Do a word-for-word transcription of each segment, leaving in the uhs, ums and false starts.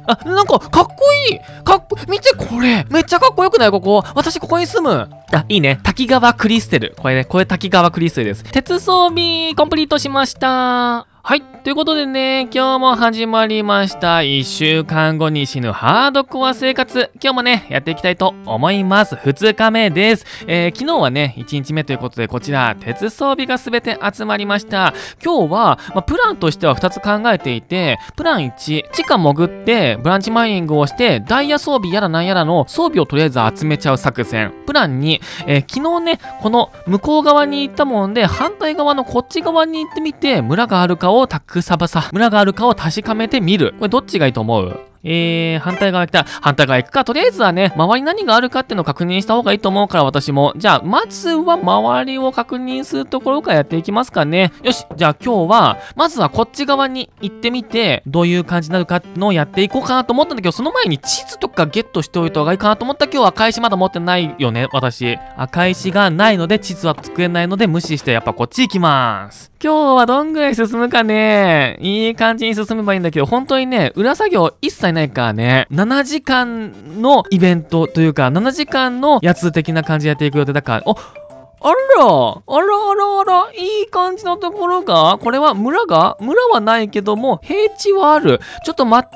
あ、なんか、かっこいいかっこ、見てこれめっちゃかっこよくないここ。私ここに住む。あ、いいね。滝川クリステル。これね、これ滝川クリステルです。鉄装備コンプリートしました。はい。ということでね、今日も始まりました。いっしゅうかんごに死ぬハードコア生活。今日もね、やっていきたいと思います。ふつかめです。えー、昨日はね、いちにちめということで、こちら、鉄装備がすべて集まりました。今日は、まあ、プランとしてはふたつ考えていて、プランいち、地下潜って、ブランチマイニングをして、ダイヤ装備やらなんやらの装備をとりあえず集めちゃう作戦。プランに、えー、昨日ね、この向こう側に行ったもんで、反対側のこっち側に行ってみて、村があるかをたくさばさ、村があるかを確かめてみる。これどっちがいいと思う？えー、反対側行ったら、反対側行くか。とりあえずはね、周りに何があるかっていうのを確認した方がいいと思うから、私も。じゃあ、まずは周りを確認するところからやっていきますかね。よし、じゃあ今日は、まずはこっち側に行ってみて、どういう感じになるかっていうのをやっていこうかなと思ったんだけど、その前に地図とかゲットしておいた方がいいかなと思った。今日は赤石まだ持ってないよね、私。赤石がないので、地図は作れないので、無視してやっぱこっち行きます。今日はどんぐらい進むかね。いい感じに進めばいいんだけど、本当にね、裏作業一切ないからね、ななじかんのイベントというか、ななじかんのやつ的な感じでやっていく予定だから、お、あら、あらあらあら、いい感じのところが、これは村が村はないけども、平地はある。ちょっと待って、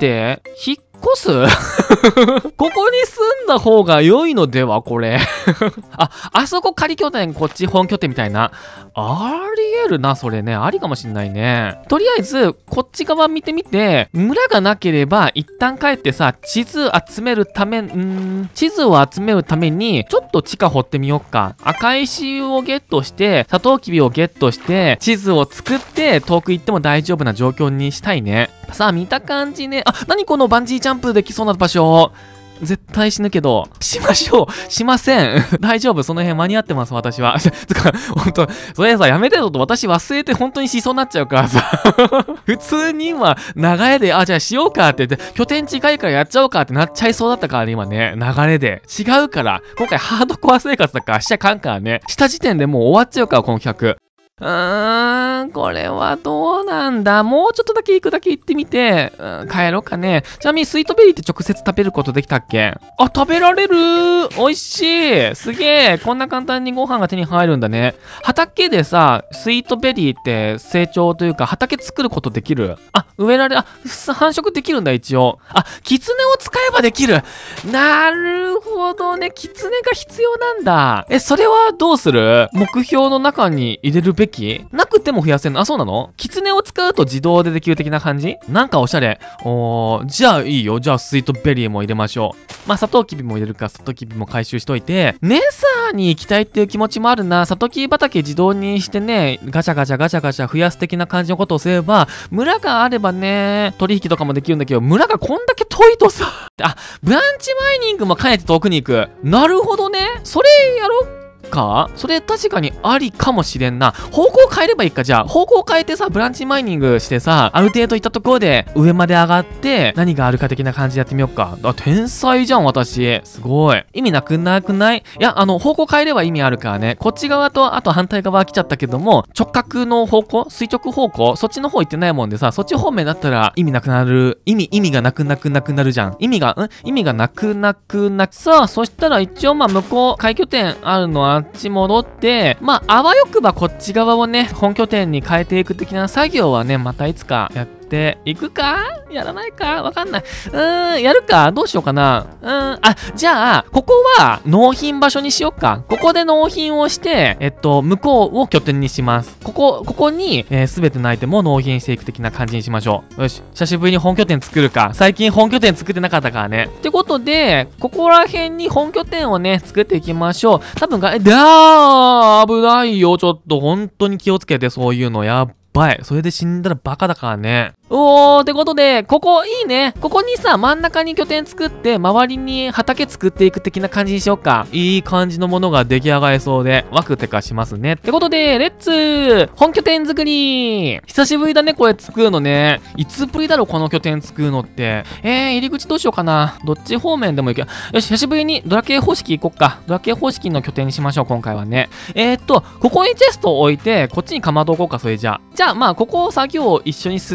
引っ越すここに住んだ方が良いのではこれあ、あそこ仮拠点、こっち本拠点みたいな。ありえるな、それね。ありかもしんないね。とりあえず、こっち側見てみて、村がなければ、一旦帰ってさ、地図集めるため、んー地図を集めるために、ちょっと地下掘ってみよっか。赤石をゲットして、サトウキビをゲットして、地図を作って、遠く行っても大丈夫な状況にしたいね。さあ、見た感じね。あ、何このバンジージャンプできそうな場所。絶対死ぬけど、しましょう。しません。大丈夫。その辺間に合ってます、私は。つか、ほんと、それさ、やめてよと私忘れて本当にしそうになっちゃうからさ。普通に今、流れで、あ、じゃあしようかって言って、拠点近いからやっちゃおうかってなっちゃいそうだったからね、今ね。流れで。違うから。今回ハードコア生活だからしちゃかんからね。した時点でもう終わっちゃうから、この企画。うーん、これはどうなんだ。もうちょっとだけ行くだけ行ってみて、うん、帰ろうかね。ちなみにスイートベリーって直接食べることできたっけ？あ、食べられる！美味しい！すげえ！こんな簡単にご飯が手に入るんだね。畑でさ、スイートベリーって成長というか畑作ることできる？あ、植えられ、あ、繁殖できるんだ一応。あ、キツネを使えばできる！なるほどね。キツネが必要なんだ。え、それはどうする？目標の中に入れるべき？なくても増やせんの？あ、そうなの？キツネを使うと自動でできる的な感じ？なんかおしゃれ。おー、じゃあいいよ。じゃあスイートベリーも入れましょう。まあ、サトウキビも入れるか、サトウキビも回収しといて、ネサーに行きたいっていう気持ちもあるな。サトウキビ畑自動にしてね、ガチャガチャガチャガチャ増やす的な感じのことをすれば、村があればね、取引とかもできるんだけど、村がこんだけ遠いとさ、あ、ブランチマイニングも兼ねて遠くに行く。なるほどね。それやろうか？それ確かにありかもしれんな。方向変えればいいか。じゃあ方向変えてさ、ブランチマイニングしてさ、ある程度いったところで上まで上がって何があるか的な感じでやってみよっか。あ、天才じゃん私。すごい。意味なくなくない？いや、あの方向変えれば意味あるからね。こっち側とあと反対側来ちゃったけども、直角の方向、垂直方向、そっちの方行ってないもんでさ、そっち方面だったら意味なくなる。意味意味がなくなくなくなるじゃん。意味がん意味がなくなくなく。さあ、そしたら一応まあ向こう開拠点あるのはあっち戻って、まあ、あわよくばこっち側をね、本拠点に変えていく的な作業はね、またいつかやっていくか？やらないか？わかんない。うーん、やるか？どうしようかな。うーん、あ、じゃあ、ここは納品場所にしよっか。ここで納品をして、えっと、向こうを拠点にします。ここ、ここに、えー、すべてのアイテムを納品していく的な感じにしましょう。よし、久しぶりに本拠点作るか。最近本拠点作ってなかったからね。ってことで、ここら辺に本拠点をね、作っていきましょう。多分が、え、だー、危ないよ。ちょっと、本当に気をつけて、そういうの。やっばい。それで死んだらバカだからね。おー、ってことで、ここいいね。ここにさ、真ん中に拠点作って、周りに畑作っていく的な感じにしようか。いい感じのものが出来上がりそうで、ワクテカしますね。ってことで、レッツ本拠点作り久しぶりだね、これ作るのね。いつぶりだろ、この拠点作るのって。えー、入り口どうしようかな。どっち方面でもいいけど。よし、久しぶりにドラケイ方式行こっか。ドラケイ方式の拠点にしましょう、今回はね。えーっと、ここにチェストを置いて、こっちにかまど置こうか、それじゃあ。じゃあ、まあ、ここを作業を一緒にする的な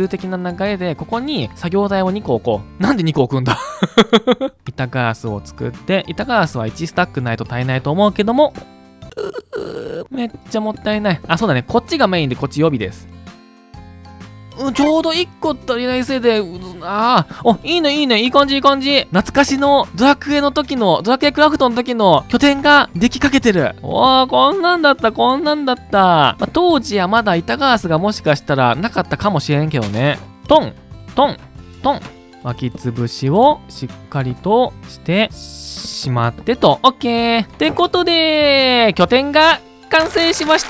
流れで、ここに作業台をにこ置こう。なんでにこ置くんだ板ガラスを作って、板ガラスはいちスタックないと足りないと思うけども、うめっちゃもったいない。あ、そうだね。こっちがメインでこっち予備です。うん、ちょうどいっこ足りないせいで、うああ、お、いいね、いいね、いい感じ、いい感じ。懐かしのドラクエの時の、ドラクエクラフトの時の拠点ができかけてる。おー、こんなんだった、こんなんだった。まあ、当時はまだ板ガラスがもしかしたらなかったかもしれんけどね。トン、トン、トン。巻きつぶしをしっかりとしてしまってと。オッケー。ってことで、拠点が完成しました。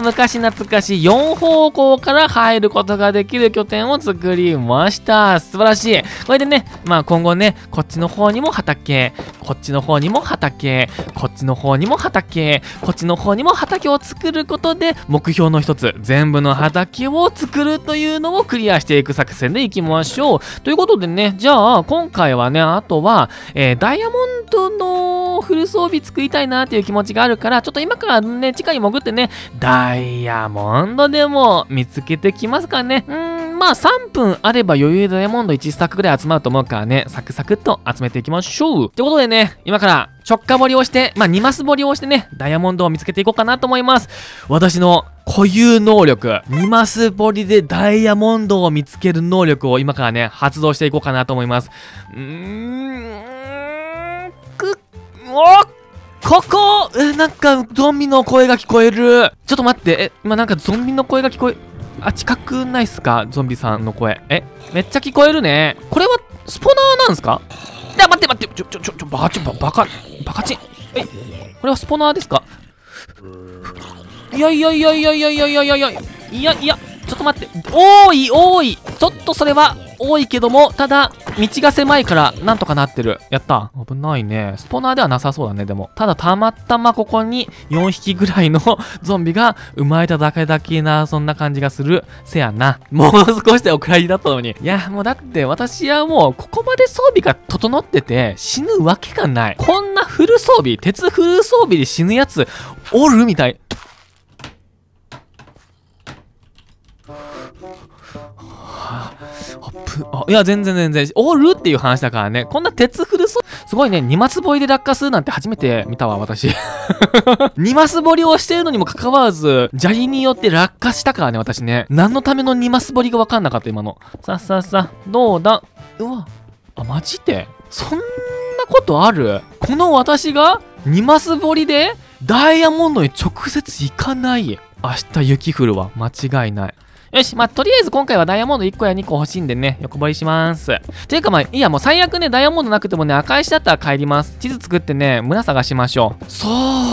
昔懐かしいよん方向から入ることができる拠点を作りました。素晴らしい。これでね、まあ今後ね、こっちの方にも畑、こっちの方にも畑、こっちの方にも畑、こっちの方にも畑を作ることで、目標の一つ、全部の畑を作るというのをクリアしていく作戦でいきましょう。ということでね、じゃあ今回はね、あとは、えー、ダイヤモンドのフル装備作りたいなっていう気持ちがあるから、ちょっと今からね、地下に潜ってね、ダイヤモンドでも見つけてきますからね。うーん、まあさんぷんあれば余裕でダイヤモンドいちスタックぐらい集まると思うからね、サクサクっと集めていきましょう。ってことでね、今から直下掘りをして、まあにマス掘りをしてね、ダイヤモンドを見つけていこうかなと思います。私の固有能力、にマス掘りでダイヤモンドを見つける能力を今からね、発動していこうかなと思います。うーん、くっ、おっここえ、なんか、ゾンビの声が聞こえる。ちょっと待って、え、今なんかゾンビの声が聞こえ、あ、近くないっすかゾンビさんの声。え、めっちゃ聞こえるね。これは、スポナーなんすか？いや、待って待って、ちょ、ちょ、ちょ、ちょ、バカ、ちょ、バカ、バカチン。え、これはスポナーですか？いやいやいやいやいやいやいやいやいや、いやいや、ちょっと待って。多い、多い。ちょっとそれは、多いけども、ただ、道が狭いから、なんとかなってる。やった。危ないね。スポナーではなさそうだね、でも。ただ、たまたまここによんひきぐらいのゾンビが生まれただけだけな、そんな感じがする。せやな。もう少しでお蔵入りだったのに。いや、もうだって、私はもう、ここまで装備が整ってて、死ぬわけがない。こんなフル装備、鉄フル装備で死ぬやつ、おるみたい。あ、いや、全然全然。おるっていう話だからね。こんな鉄フルソ、すごいね。にマス掘りで落下するなんて初めて見たわ、私。にマス掘りをしてるのにもかかわらず、砂利によって落下したからね、私ね。何のためのにマス掘りがわかんなかった、今の。さあさあさあ、どうだ。うわ。あ、マジでそんなことある？この私がにマス掘りでダイヤモンドに直接行かない。明日雪降るわ。間違いない。よし、まあ、とりあえず今回はダイヤモンドいっこやにこ欲しいんでね、横掘りします。ていうかまあ、いやもう最悪ね、ダイヤモンドなくてもね、赤石だったら帰ります。地図作ってね、村探しましょう。そう、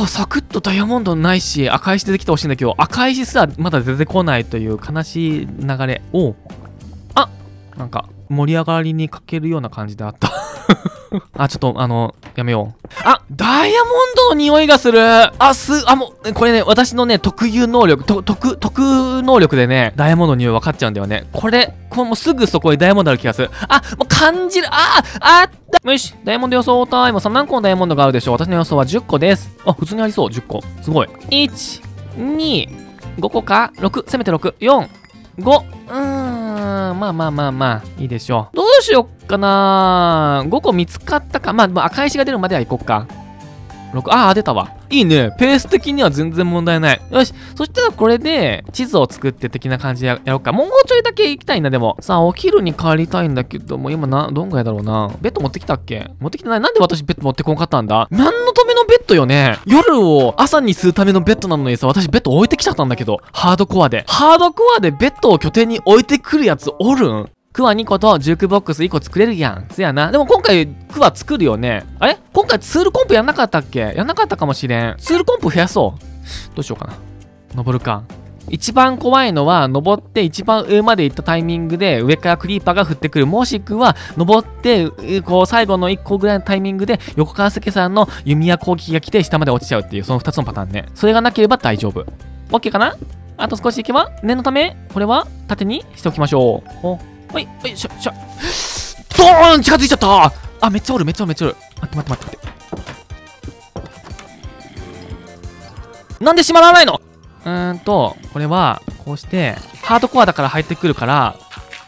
サクッとダイヤモンドないし、赤石出てきてほしいんだけど、赤石すらまだ出てこないという悲しい流れ。おう。あ、なんか、盛り上がりに欠けるような感じであった。あ、ちょっと、あの、やめよう。あ、ダイヤモンドの匂いがする。あ、す、あ、もう、これね、私のね、特有能力、と、特、特能力でね、ダイヤモンドの匂い分かっちゃうんだよね。これ、これもうすぐそこにダイヤモンドある気がする。あ、もう感じる。あ、あった。よし、ダイヤモンド予想タイム。さん何個のダイヤモンドがあるでしょう？私の予想はじゅっこです。あ、普通にありそう、じゅっこ。すごい。いち、に、ごこか ?ろく、せめてろく、よん、ご。うーん、まあまあまあまあ、いいでしょう。どうしよっかな。ごこ見つかったか。まあ、まあ、赤石が出るまでは行こっか。ろく、ああ、出たわ。いいね。ペース的には全然問題ない。よし。そしたらこれで、地図を作って的な感じでやろうか。もうちょいだけ行きたいんだ、でも。さあ、お昼に帰りたいんだけども、今な、どんぐらいだろうな。ベッド持ってきたっけ？持ってきてない。なんで私ベッド持ってこんかったんだ？何のためのベッドよね。夜を朝にするためのベッドなのにさ、私ベッド置いてきちゃったんだけど。ハードコアで。ハードコアでベッドを拠点に置いてくるやつおるん？クワにことジュークボックスいっこ作れるやん。そやな。でも今回クワ作るよね。あれ今回ツールコンプやんなかったっけ？やんなかったかもしれん。ツールコンプ増やそう。どうしようかな。登るか。一番怖いのは登って一番上まで行ったタイミングで上からクリーパーが降ってくる。もしくは登ってこう最後のいっこぐらいのタイミングで横川関さんの弓矢攻撃が来て下まで落ちちゃうっていうそのふたつのパターンね。それがなければ大丈夫。OK かな？あと少し行けば念のためこれは縦にしておきましょう。おはい、はい、しょ、しょ。ドーン近づいちゃった。あ、めっちゃおる、めっちゃおる、めっちゃおる。待って待って待って待って。なんで閉まらないの？うーんと、これは、こうして、ハードコアだから入ってくるから、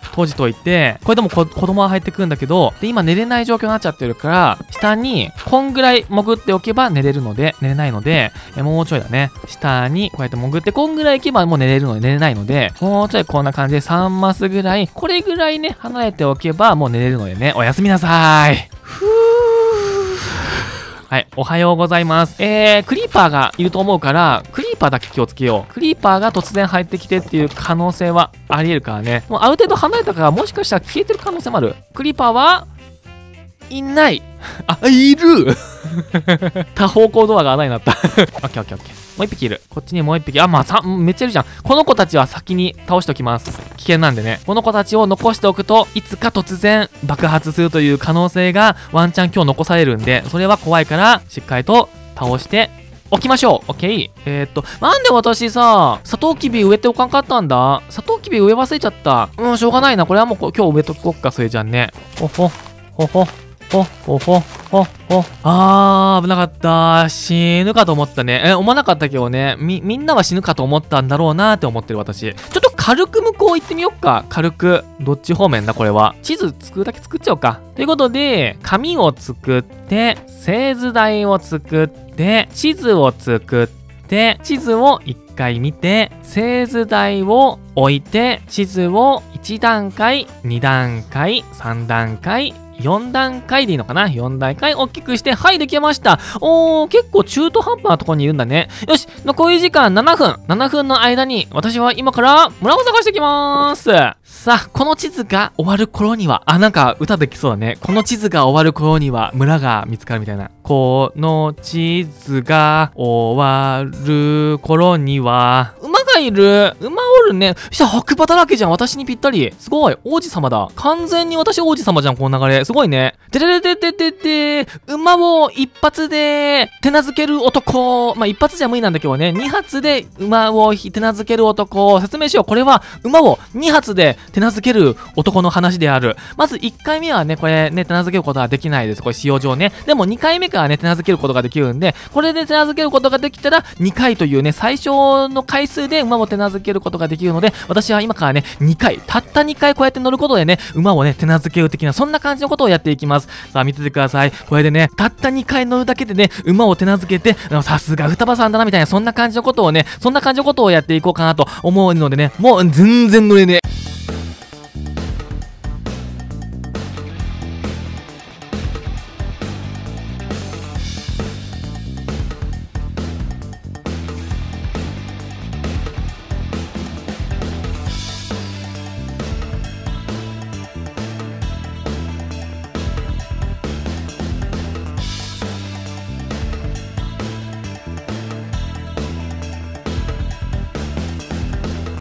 閉じといて、これでもこ子供は入ってくるんだけど、で、今寝れない状況になっちゃってるから、下にこんぐらい潜っておけば寝れるので、寝れないので、えもうちょいだね。下にこうやって潜って、こんぐらい行けばもう寝れるので寝れないので、もうちょいこんな感じでさんマスぐらい、これぐらいね、離れておけばもう寝れるのでね、おやすみなさーい。ふー。はい、おはようございます。えー、クリーパーがいると思うから、クリーパーだけ気をつけよう。クリーパーが突然入ってきてっていう可能性はあり得るからね。もうある程度離れたから、もしかしたら消えてる可能性もある。クリーパーはいない。あ、いる多方向ドアが穴になった。オッケーオッケーオッケー。もう一匹いる。こっちにもう一匹。あ、まあ、さ、めっちゃいるじゃん。この子たちは先に倒しておきます。危険なんでね。この子たちを残しておくと、いつか突然爆発するという可能性がワンチャン今日残されるんで、それは怖いから、しっかりと倒しておきましょう。オッケー。えー、っと、なんで私さ、サトウキビ植えておかんかったんだ？サトウキビ植え忘れちゃった。うん、しょうがないな。これはもう今日植えとこっか、それじゃんね。ほほ、ほほ。ほ、ほ、ほ、ほ、ほ。あー、危なかった。死ぬかと思ったね。え、思わなかったけどね。み、みんなは死ぬかと思ったんだろうなーって思ってる私。ちょっと軽く向こう行ってみよっか。軽く。どっち方面だこれは。地図作るだけ作っちゃおうか。ということで、紙を作って、製図台を作って、地図を作って、地図を一回見て、製図台を置いて、地図をいち段階、に段階、さん段階、よん段階でいいのかな ?よん 段階大きくして、はい、できました。おー、結構中途半端なところにいるんだね。よし、残り時間ななふん。ななふんの間に、私は今から村を探してきまーす。さあ、この地図が終わる頃には、あ、なんか歌できそうだね。この地図が終わる頃には村が見つかるみたいな。この地図が終わる頃には、馬がいる。馬おるね。したら白馬だらけじゃん。私にぴったり。すごい。王子様だ。完全に私王子様じゃん、この流れ。すごいね。てれれてててて、馬を一発で手なずける男。まあ、一発じゃ無理なんだけどね。二発で馬を手なずける男。説明しよう。これは馬を二発で手なずける男の話である。まず一回目はね、これね、手なずけることはできないです。これ使用上ね。でも二回目からね、手なずけることができるんで、これで手なずけることができたらにかいというね、最小の回数で馬を手なずけることができるので、私は今からね、にかい、たったにかいこうやって乗ることでね、馬をね、手なずける的な、そんな感じのことをやっていきます。さあ、見ててください。これでね、たったにかい乗るだけでね、馬を手なずけて、さすが双葉さんだな、みたいな、そんな感じのことをね、そんな感じのことをやっていこうかなと思うのでね、もう全然乗れね